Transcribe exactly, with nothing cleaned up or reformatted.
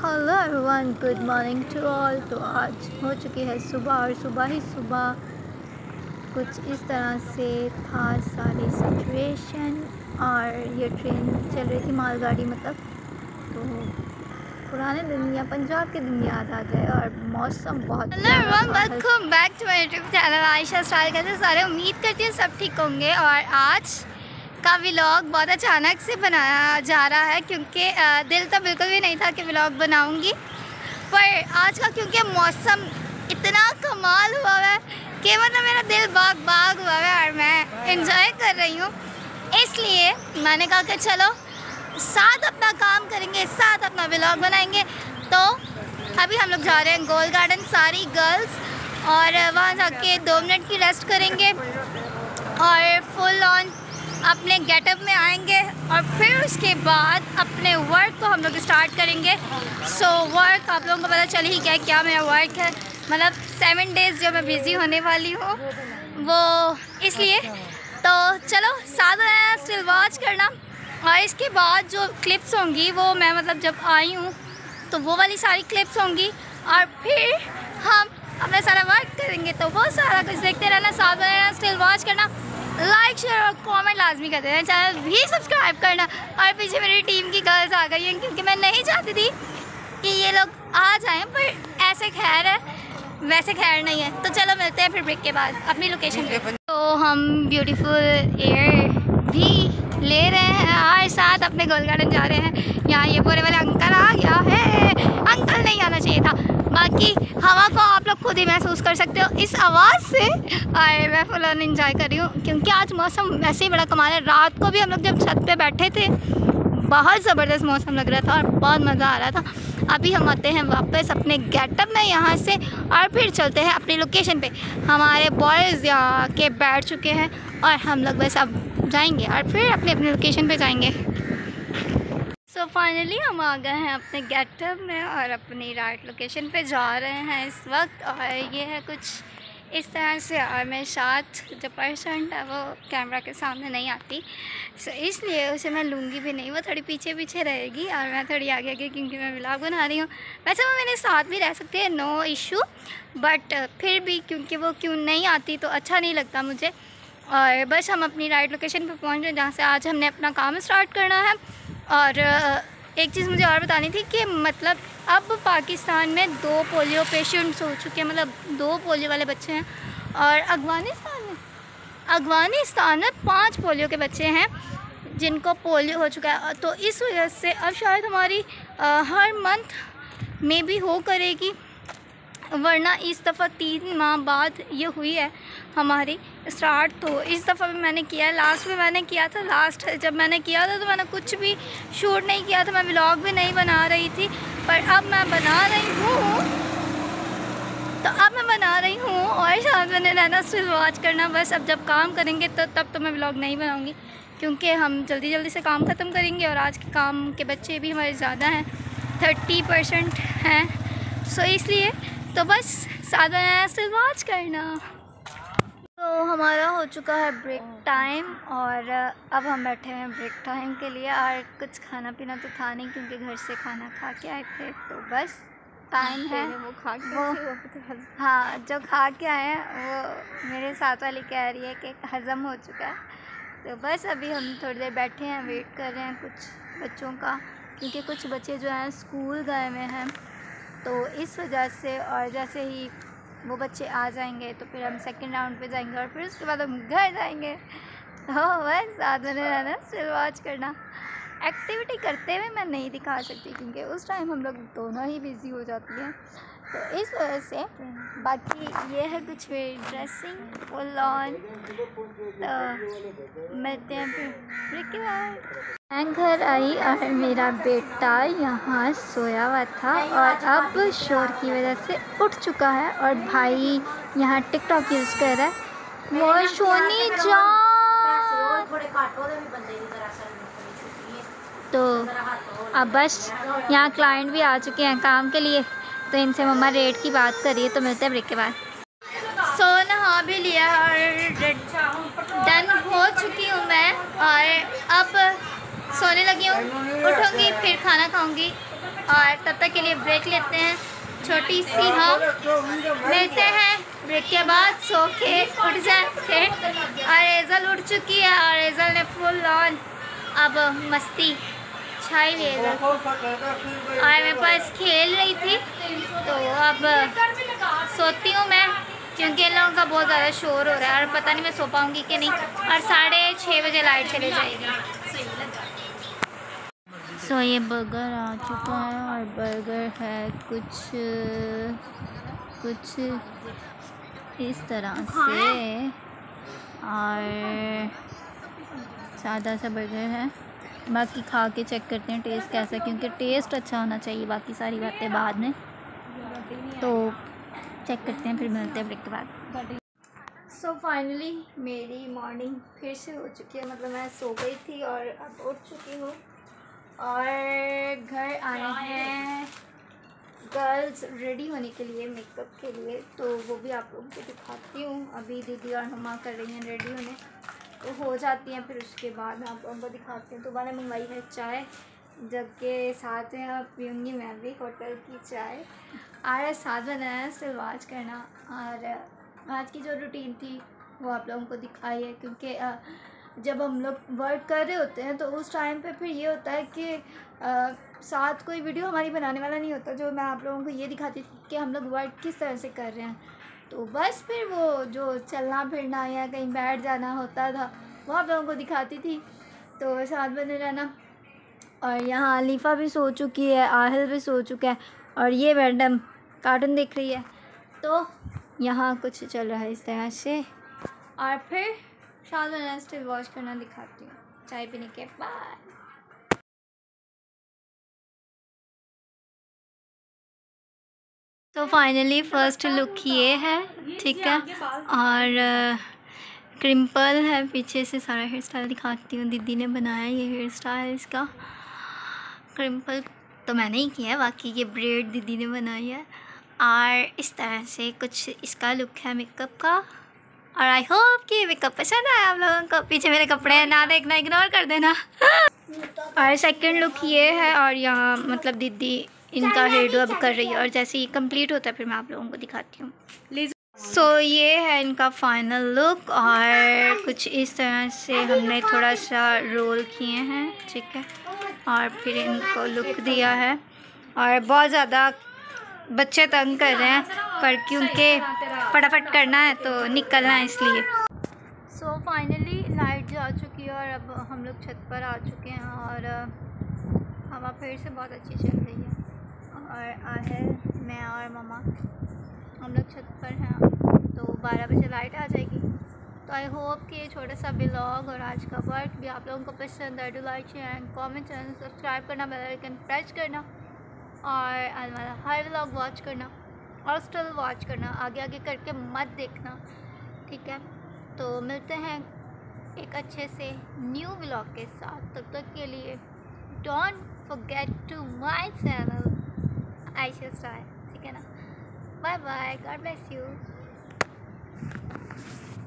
Hello everyone, good morning to all. तो आज हो चुकी है सुबह और सुबह ही सुबह कुछ इस तरह से था सारी सिचुएशन। और ये ट्रेन चल रही थी मालगाड़ी, मतलब तो पुराने दिन या पंजाब के दिन याद आ गए और मौसम बहुत। Hello everyone, welcome back to my YouTube channel Ayesha style. कैसे सारे, उम्मीद करती हूँ सब ठीक होंगे। और आज का व्लॉग बहुत अचानक से बनाया जा रहा है क्योंकि दिल तो बिल्कुल भी नहीं था कि व्लॉग बनाऊंगी, पर आज का क्योंकि मौसम इतना कमाल हुआ है कि मतलब मेरा दिल बाग बाग हुआ है और मैं एंजॉय कर रही हूँ, इसलिए मैंने कहा कि चलो साथ अपना काम करेंगे, साथ अपना व्लॉग बनाएंगे। तो अभी हम लोग जा रहे हैं गोल गार्डन सारी गर्ल्स, और वहाँ जाके दो मिनट की रेस्ट करेंगे और फुल ऑन अपने गेटअप में आएंगे और फिर उसके बाद अपने वर्क को हम लोग स्टार्ट करेंगे। सो so, वर्क आप लोगों को पता चल ही गया क्या मेरा वर्क है, मतलब सेवन डेज़ जो मैं बिज़ी होने वाली हूँ वो, इसलिए तो चलो साथ में स्टिल वॉच करना। और इसके बाद जो क्लिप्स होंगी वो मैं मतलब जब आई हूँ तो वो वाली सारी क्लिप्स होंगी और फिर हम अपना सारा वर्क करेंगे। तो वो सारा कुछ देखते रहना, साथ में स्टिल वॉच करना, लाइक शेयर और कमेंट लाजमी कर देना, चैनल भी सब्सक्राइब करना। और पीछे मेरी टीम की गर्ल्स आ गई हैं क्योंकि मैं नहीं चाहती थी कि ये लोग आ जाएं, पर ऐसे खैर है वैसे खैर नहीं है। तो चलो मिलते हैं फिर ब्रेक के बाद अपनी लोकेशन पे। तो हम ब्यूटीफुल एयर भी ले रहे हैं और साथ अपने गोल गार्डन जा रहे हैं। यहाँ ये पूरे वाले अंकल आ गया है, अंकल नहीं आना चाहिए था। बाकी हवा को आप लोग खुद ही महसूस कर सकते हो इस आवाज़ से। और मैं फुल ऑन एंजॉय कर रही हूँ क्योंकि आज मौसम वैसे ही बड़ा कमाल है। रात को भी हम लोग जब छत पे बैठे थे बहुत ज़बरदस्त मौसम लग रहा था और बहुत मज़ा आ रहा था। अभी हम आते हैं वापस अपने गेटअप में यहाँ से और फिर चलते हैं अपनी लोकेशन पे। हमारे बॉयज़ यहाँ के बैठ चुके हैं और हम लोग बस अब जाएंगे और फिर अपने अपनी लोकेशन पे जाएंगे। सो so फाइनली हम आ गए हैं अपने गेटअप में और अपनी राइट लोकेशन पे जा रहे हैं इस वक्त। और ये है कुछ इस तरह से, और मेरे साथ जो पर्सन है वो कैमरा के सामने नहीं आती, सो so इसलिए उसे मैं लूँगी भी नहीं, वो थोड़ी पीछे पीछे रहेगी और मैं थोड़ी आगे आगे क्योंकि मैं व्लॉग बना रही हूँ। वैसे वो मेरे साथ भी रह सकते हैं, नो इशू, बट फिर भी क्योंकि वो क्यों नहीं आती तो अच्छा नहीं लगता मुझे। और बस हम अपनी राइट लोकेशन पर पहुँच गए जहाँ से आज हमने अपना काम स्टार्ट करना है। और एक चीज़ मुझे और बतानी थी कि मतलब अब पाकिस्तान में दो पोलियो पेशेंट्स हो चुके हैं, मतलब दो पोलियो वाले बच्चे हैं। और अफ़गानिस्तान में अफ़गानिस्तान में पांच पोलियो के बच्चे हैं जिनको पोलियो हो चुका है। तो इस वजह से अब शायद हमारी आ, हर मंथ में भी हो करेगी, वरना इस दफ़ा तीन माह बाद ये हुई है हमारी स्टार्ट। तो इस दफ़ा भी मैंने किया है, लास्ट में मैंने किया था। लास्ट जब मैंने किया था तो मैंने कुछ भी शूट नहीं किया था, मैं व्लॉग भी नहीं बना रही थी, पर अब मैं बना रही हूँ। तो अब मैं बना रही हूँ और साथ में रहना, स्टिल वॉच करना। बस अब जब काम करेंगे तो तब तो मैं व्लॉग नहीं बनाऊँगी क्योंकि हम जल्दी जल्दी से काम ख़त्म करेंगे और आज के काम के बच्चे भी हमारे ज़्यादा हैं, थर्टी परसेंट हैं। सो इसलिए तो बस सादा स्टिल वॉच करना। तो हमारा हो चुका है ब्रेक टाइम और अब हम बैठे हैं ब्रेक टाइम के लिए। और कुछ खाना पीना तो था नहीं क्योंकि घर से खाना खा के आए थे, तो बस टाइम है वो खा के वो हाँ जो खा के आए हैं वो मेरे साथ वाली कह रही है कि हज़म हो चुका है। तो बस अभी हम थोड़ी देर बैठे हैं, वेट कर रहे हैं कुछ बच्चों का, क्योंकि कुछ बच्चे जो हैं स्कूल गए हुए हैं, तो इस वजह से। और जैसे ही वो बच्चे आ जाएंगे तो फिर हम सेकंड राउंड पे जाएंगे और फिर उसके बाद हम घर जाएंगे। तो बस साथ में रहना, स्टिल वॉच करना। एक्टिविटी करते हुए मैं नहीं दिखा सकती क्योंकि उस टाइम हम लोग दोनों ही बिज़ी हो जाती हैं, तो इस वजह से। बाकी ये है कुछ मेरी ड्रेसिंग फुल ऑन। तो मिलते हैं फिर ब्रेक के बाद। मैं घर आई और मेरा बेटा यहाँ सोया हुआ था और अब शोर की वजह से उठ चुका है और भाई यहाँ टिकटॉक यूज़ कर रहा है। वो सोनी जान। तो अब बस यहाँ क्लाइंट भी आ चुके हैं काम के लिए, तो इनसे मम्मा रेट की बात करिए। तो मिलते हैं ब्रेक के बाद। सो नहा भी लिया और डन हो चुकी हूँ मैं और अब सोने लगी हूँ, उठूँगी फिर खाना खाऊँगी और तब तक के लिए ब्रेक लेते हैं छोटी सी। हम मिलते हैं ब्रेक के बाद। सो के उठ जाते और एजल उठ चुकी है और एजल ने फुल ऑन अब मस्ती छाई हुई है और मेरे पास खेल रही थी। तो अब सोती हूँ मैं क्योंकि इन लोगों का बहुत ज़्यादा शोर हो रहा है और पता नहीं मैं सो पाऊँगी कि नहीं। और साढ़े छः बजे लाइट चले जाएगी। सो so, ये बर्गर आ चुका है और बर्गर है कुछ कुछ इस तरह से और सादा सा बर्गर है। बाकी खा के चेक करते हैं टेस्ट कैसा है, क्योंकि टेस्ट अच्छा होना चाहिए, बाकी सारी बातें बाद में। तो चेक करते हैं, फिर मिलते हैं ब्रेक के बाद। सो फाइनली मेरी मॉर्निंग फिर से हो चुकी है, मतलब मैं सो गई थी और अब उठ चुकी हूँ और घर आए हैं गर्ल्स रेडी होने के लिए, मेकअप के लिए। तो वो भी आप लोगों को दिखाती हूँ। अभी दीदी और मम्मा कर रही हैं रेडी होने, तो हो जाती हैं, फिर उसके बाद मैं आप लोगों को दिखाती हूँ। तो मैंने मंगवाई है चाय, जब के साथ में अब पीऊँगी मैं भी होटल की चाय। और साथ बनाया है स्टिल वॉच करना, और आज की जो रूटीन थी वो आप लोगों को दिखाई है, क्योंकि जब हम लोग वर्क कर रहे होते हैं तो उस टाइम पे फिर ये होता है कि आ, साथ कोई वीडियो हमारी बनाने वाला नहीं होता। जो मैं आप लोगों को ये दिखाती थी कि हम लोग वर्क किस तरह से कर रहे हैं, तो बस फिर वो जो चलना फिरना या कहीं बैठ जाना होता था वो आप लोगों को दिखाती थी। तो साथ बने रहना। और यहाँ अलीफ़ा भी सो चुकी है, आहिल भी सो चुका है और ये मैडम कार्टून देख रही है। तो यहाँ कुछ चल रहा है इस तरह से। और फिर शाम में स्टिल वॉश करना दिखाती हूँ चाय पीने के बाद। तो फाइनली फ़र्स्ट लुक ये है, ठीक है। और क्रिम्पल है पीछे से, सारा हेयर स्टाइल दिखाती हूँ। दीदी ने बनाया ये हेयर स्टाइल, इसका क्रिम्पल तो मैंने ही किया है, बाकी ये ब्रेड दीदी ने बनाई है। और इस तरह से कुछ इसका लुक है मेकअप का। और आई होप कि मेकअप पसंद आया आप लोगों को। पीछे मेरे कपड़े ना देखना, इग्नोर कर देना। और सेकंड लुक ये है, और यहाँ मतलब दीदी इनका हेयर डू अब कर रही है, और जैसे ही कंप्लीट होता है फिर मैं आप लोगों को दिखाती हूँ। सो so, ये है इनका फाइनल लुक, और कुछ इस तरह से हमने थोड़ा सा रोल किए हैं, ठीक है। और फिर इनको लुक दिया है। और बहुत ज़्यादा बच्चे तंग कर रहे हैं, पर क्योंकि फटाफट करना है तो निकलना है इसलिए। सो so, फाइनली लाइट जा चुकी है और अब हम लोग छत पर आ चुके हैं और हवा फिर से बहुत अच्छी चल रही है। और आहेल, मैं और मम्मा हम लोग छत पर हैं। तो बारह बजे लाइट आ जाएगी। तो आई होप कि ये छोटा सा व्लॉग और आज का वर्क भी आप लोगों को पसंद है। Do like share and comment, channel subscribe करना, बेल आइकन प्रेस करना और हमारा हर व्लॉग वॉच करना और स्टिल वॉच करना, आगे आगे करके मत देखना, ठीक है। तो मिलते हैं एक अच्छे से न्यू व्लॉग के साथ। तब तक के लिए don't forget to my channel Ayesha style, ठीक है ना। Bye bye, God bless you.